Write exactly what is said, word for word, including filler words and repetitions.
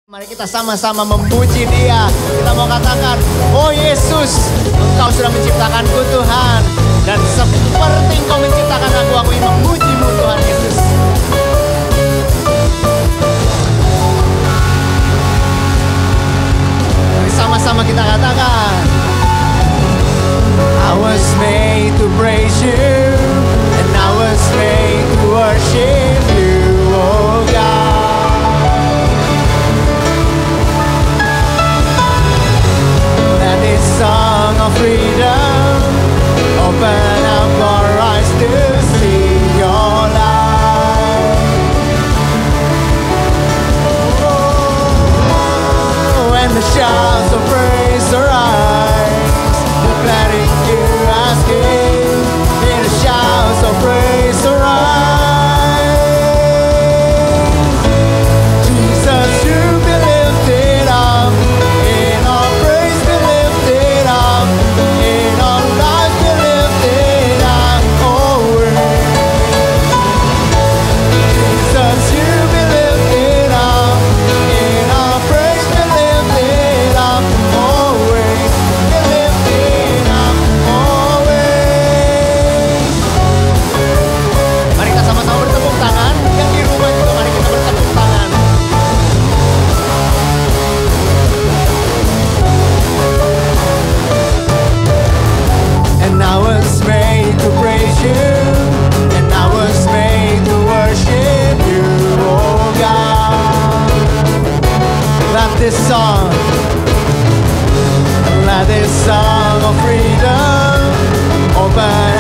Mari kita sama-sama memuji Dia. Kita mau katakan, oh Yesus, Engkau sudah menciptakanku Tuhan. Dan seperti Engkau menciptakan aku, aku ingin memuji-Mu Tuhan Yesus. Mari sama-sama kita katakan, I was made to praise You, and I was made to worship You, oh God. Song of freedom, open up our eyes to see Your light. Oh, when the shouts of praise arise, declaring You as King, in the shouts of praise arise, Jesus, You be lifted up. In our praise be lifted up, in our life be lifted up, always. Jesus, You be lifted up, in our praise be lifted up, always. Be lifted up, always. Mari kita sama-sama bertepuk tangan. Yang di rumah juga mari kita bertepuk tangan. And I was made to praise You, and I was made to worship You, oh God. Let this song, let this song of freedom open